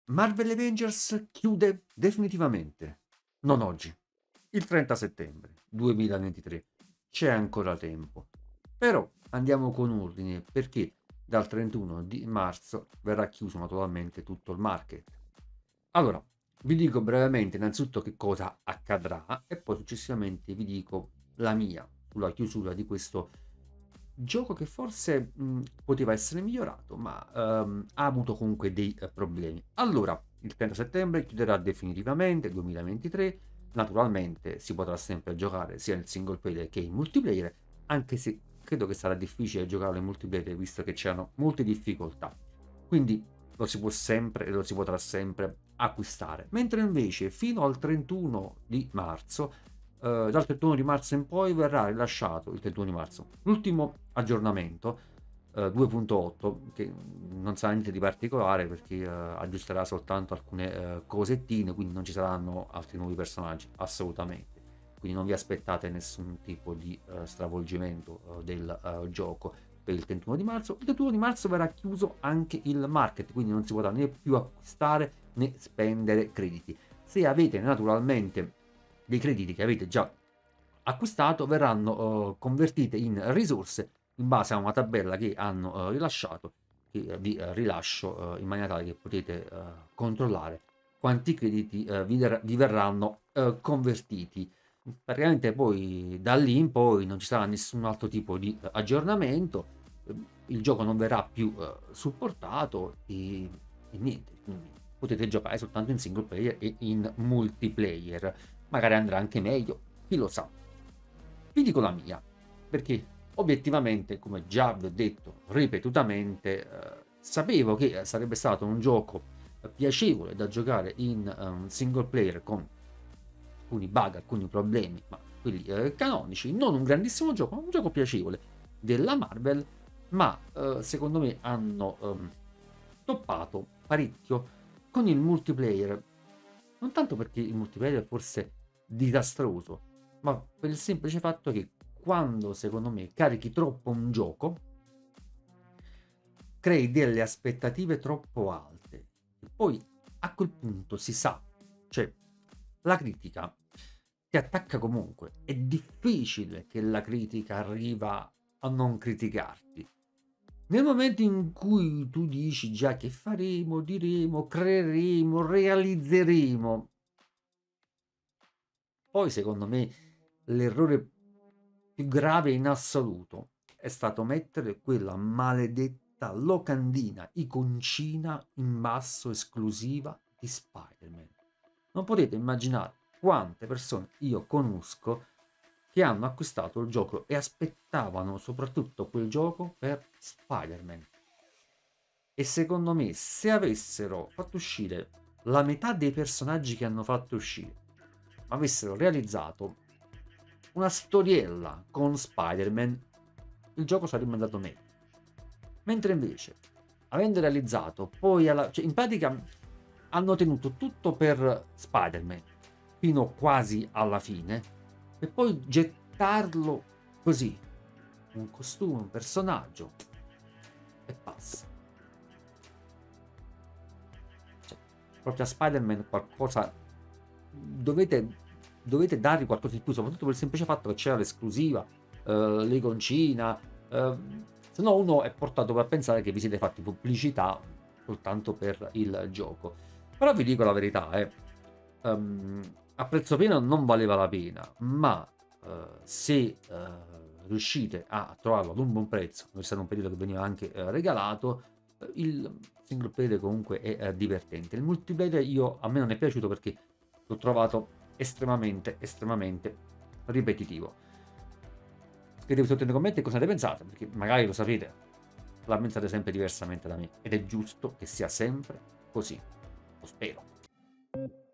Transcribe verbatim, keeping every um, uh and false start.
Marvel Avengers chiude definitivamente, non oggi, il trenta settembre duemilaventitré. C'è ancora tempo. Però andiamo con ordine perché dal trentuno di marzo verrà chiuso naturalmente tutto il market. Allora, vi dico brevemente innanzitutto che cosa accadrà e poi successivamente vi dico la mia sulla chiusura di questo gioco che forse mh, poteva essere migliorato, ma ehm, ha avuto comunque dei eh, problemi. Allora, il trenta settembre chiuderà definitivamente duemilaventitré. Naturalmente si potrà sempre giocare sia nel single player che in multiplayer, anche se credo che sarà difficile giocarlo in multiplayer visto che c'erano molte difficoltà. Quindi lo si può sempre e lo si potrà sempre acquistare. Mentre invece fino al trentuno di marzo, eh, dal trentuno di marzo in poi verrà rilasciato il trentuno di marzo l'ultimo aggiornamento eh, due punto otto, che non sarà niente di particolare perché eh, aggiusterà soltanto alcune eh, cosettine, quindi non ci saranno altri nuovi personaggi assolutamente. Quindi non vi aspettate nessun tipo di eh, stravolgimento eh, del eh, gioco per il trentuno di marzo. Il trentuno di marzo verrà chiuso anche il market, quindi non si potrà né più acquistare né spendere crediti. Se avete naturalmente dei crediti che avete già acquistato, verranno eh, convertite in risorse in base a una tabella che hanno eh, rilasciato, che eh, vi eh, rilascio eh, in maniera tale che potete eh, controllare quanti crediti eh, vi, vi verranno eh, convertiti. Praticamente poi da lì in poi non ci sarà nessun altro tipo di eh, aggiornamento, eh, il gioco non verrà più eh, supportato e, e niente, quindi potete giocare soltanto in single player e in multiplayer. Magari andrà anche meglio, chi lo sa. Vi dico la mia, perché obiettivamente, come già vi ho detto ripetutamente, eh, sapevo che sarebbe stato un gioco eh, piacevole da giocare in um, single player con alcuni bug, alcuni problemi, ma quelli eh, canonici, non un grandissimo gioco, ma un gioco piacevole della Marvel, ma eh, secondo me hanno um, toppato parecchio con il multiplayer, non tanto perché il multiplayer è forse disastroso, ma per il semplice fatto che quando secondo me carichi troppo un gioco, crei delle aspettative troppo alte. E poi a quel punto si sa, cioè la critica ti attacca comunque. È difficile che la critica arriva a non criticarti. Nel momento in cui tu dici già che faremo, diremo, creeremo, realizzeremo, poi secondo me l'errore più grave in assoluto è stato mettere quella maledetta locandina iconcina in basso esclusiva di Spider-Man. Non potete immaginare quante persone io conosco che hanno acquistato il gioco e aspettavano soprattutto quel gioco per Spider-Man. E secondo me, se avessero fatto uscire la metà dei personaggi che hanno fatto uscire, ma avessero realizzato una storiella con Spider-Man, il gioco sarebbe andato meglio. Mentre invece, avendo realizzato poi alla, cioè in pratica hanno tenuto tutto per Spider-Man fino quasi alla fine e poi gettarlo così, un costume, un personaggio e passa. Cioè, proprio a Spider-Man qualcosa dovete dovete dargli qualcosa di più, soprattutto per il semplice fatto che c'era l'esclusiva, eh, l'iconcina, eh, se no uno è portato a pensare che vi siete fatti pubblicità soltanto per il gioco. Però vi dico la verità, eh, um, a prezzo pieno non valeva la pena, ma eh, se eh, riuscite a trovarlo ad un buon prezzo, è stato un periodo che veniva anche eh, regalato, eh, il single player comunque è eh, divertente. Il multiplayer io, a me non è piaciuto perché l'ho trovato estremamente, estremamente ripetitivo. Scrivete sotto nei commenti cosa ne pensate, perché magari lo sapete, la pensate sempre diversamente da me, ed è giusto che sia sempre così. Lo spero.